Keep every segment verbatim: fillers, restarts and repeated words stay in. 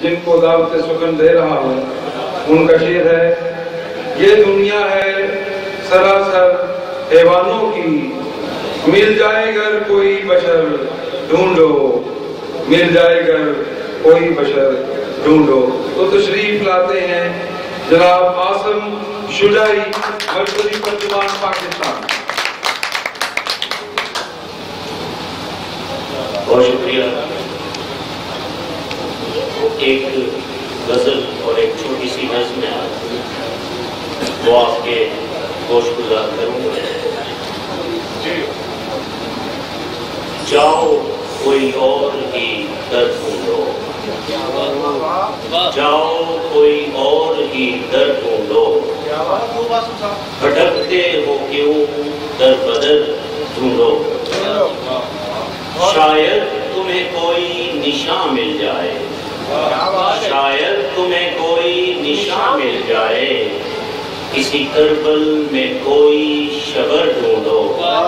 جن کو دعوت سخن دے رہا ہوں، ان کا شعر ہے: یہ دنیا ہے سراسر حیوانوں کی، مل جائے گر کوئی بشر ڈھونڈو، مل جائے گر کوئی بشر ڈھونڈو۔ تو تشریف لاتے ہیں جناب عاصم شجاعی، مرکزی ترجمان پاکستان۔ بہت شکریہ۔ ایک غزل اور ایک چھوٹی سی نظم ہے، وہ آپ کے گوش گزار کروں گا۔ جاؤ کوئی اور ہی در ڈھونڈو، جاؤ کوئی اور ہی در ڈھونڈو، بھٹکتے ہو کیوں در بدر ڈھونڈو، شاید تمہیں کوئی نشاں مل جائے، شاید تمہیں کوئی نشاں مل جائے، کسی کربل میں کوئی شبر ڈھونڈو۔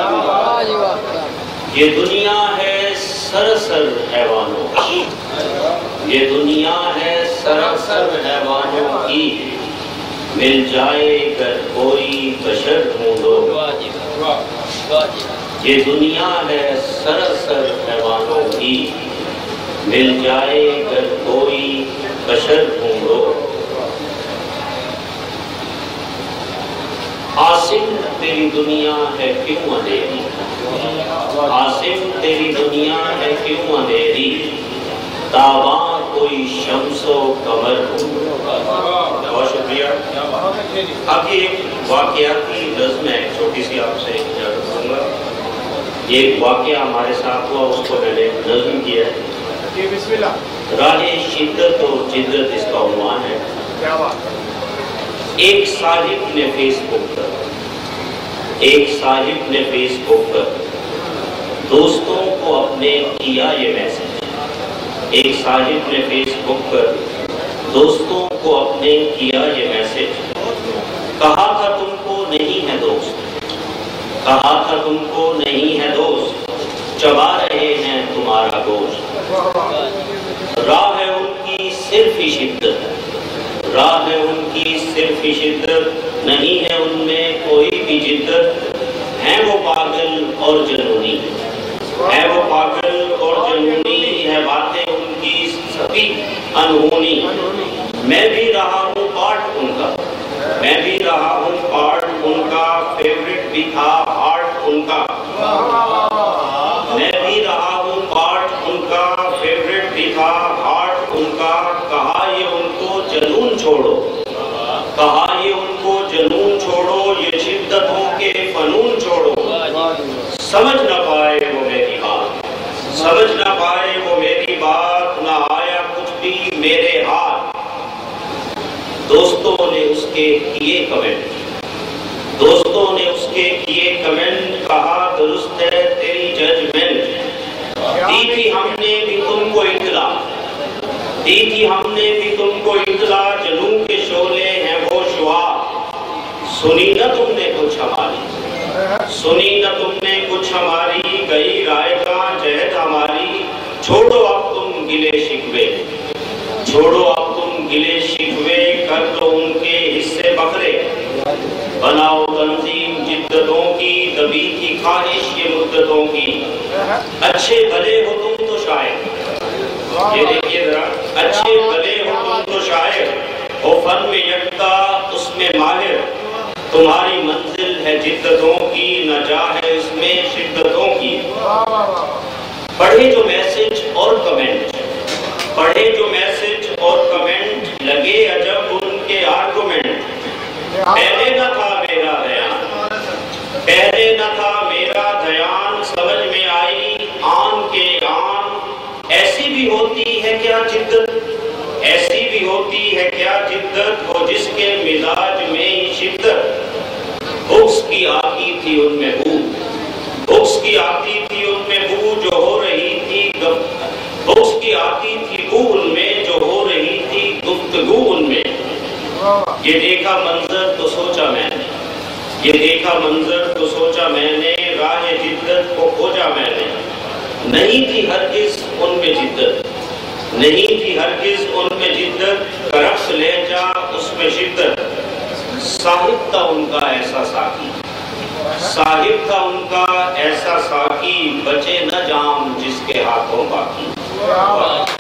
یہ دنیا ہے سراسر حیوانوں کی، یہ دنیا ہے سراسر حیوانوں کی، مل جائے گر کوئی بشر ڈھونڈو۔ یہ دنیا ہے سراسر حیوانوں کی، مل جائے گر کوئی بشر ڈھونڈو۔ عاصم تیری دنیا ہے کیوں اندھیری، عاصم تیری دنیا ہے کیوں اندھیری، تاباں کوئی شمس و قمر ڈھونڈو۔ بہت شکریہ۔ اب یہ ایک واقعاتی نظم ہے، چھوٹی سی آپ سے اجازت کروں گا۔ یہ ایک واقعہ ہمارے ساتھ ہوا، اس کو میں نے نظم کیا ہے۔ بسم اللہ۔ راہ شدت و جدت اس کا عنوان ہے۔ ایک صاحب نے فیس بک پر ایک صاحب نے فیس بک پر دوستوں کو اپنے کیا یہ میسج، ایک صاحب نے فیس بک پر دوستوں کو اپنے کیا یہ میسج، کہا تھا تم کو نہیں ہے دوست، کہا تھا تم کو نہیں ہے دوست، چبا رہے ہیں تمہارا گوشت، راہ ہے ان کی صرف ہی شدت، راہ ہے ان کی صرف ہی شدت، نہیں ہے ان میں کوئی بھی جدت، ہیں وہ پاگل اور جنونی، ہے وہ پاگل اور جنونی، ہے باتیں ان کی سبھی انہونی، میں بھی رہا ہوں پارٹ ان کا، میں بھی رہا ہوں پارٹ ان کا، فیوریٹ بھی تھا آرٹ ان کا، میں بھی رہا ہوں پارٹ ان کا، فیوریٹ بھی تھا آرٹ ان کا، کہا یہ ان کو جنون چھوڑو، کہا یہ ان کو جنون چھوڑو، یہ شدتوں کے فنون چھوڑو، سمجھ نہ پائے وہ میری بات، سمجھ نہ پائے وہ میری بات، نہ آیا کچھ بھی میرے ہاتھ، دوستوں نے اس کے کیے کمنٹ، دوستوں نے اس کے کیے کمنٹ، کہا درست ہے تیری ججمنٹ، دی تھی ہم نے بھی تم کو اطلاع، دی تھی ہم نے بھی تم کو اطلاع، جنوں کے شعلے ہیں وہ شعاع، سنی نہ تم نے کچھ ہماری، سنی نہ تم نے کچھ ہماری، گئی رائے کا جہد ہماری، چھوڑو اب تم گلے شکوے، چھوڑو اب تم گلے شکوے، کر دو ان کے حصے بکرے، بناؤ تنظیم جدتوں کی، دبی تھی خواہش یہ مدتوں کی، اچھے بھلے ہو تم تو شاعر، یہ دیکھیے ذرا، اچھے بھلے ہو تم تو شاعر، ہو فن میں یکتا اس میں ماہر، تمہاری منزل ہے جدتوں کی، نہ جا ہے اس میں شدتوں کی، پڑھے جو میسج اور کمنٹ، پڑھے جو میسج اور کمنٹ، لگے عجب ان کے آرگومنٹ، پہلے نہ تھا میرا دھیان، پہلے نہ تھا میرا دھیان، سمجھ میں آئی آن کے آن، ایسی بھی ہوتی ہے کیا جدت، ایسی بھی ہوتی ہے کیا جدت، ہو جس کے مزاج میں ہی شدت، بکس کی آتی تھی ان میں بو، بکس کی آتی تھی ان میں بو، جو ہو رہی تھی بکس کی آتی تھی بو ان میں، جو ہو رہی تھی گفتگو ان میں، یہ دیکھا منظر تو سوچا میں نے، یہ دیکھا منظر تو سوچا میں نے، راہ جدت کو کھوجا میں نے، نہیں تھی ہرگز ان میں جدت، نہیں تھی ہرگز ان میں جدت، کرخش لے جا اس میں شدت، صاحب تھا ان کا ایسا ساقی، صاحب تھا ان کا ایسا ساقی، بچے نہ جام جس کے ہاتھوں باقی۔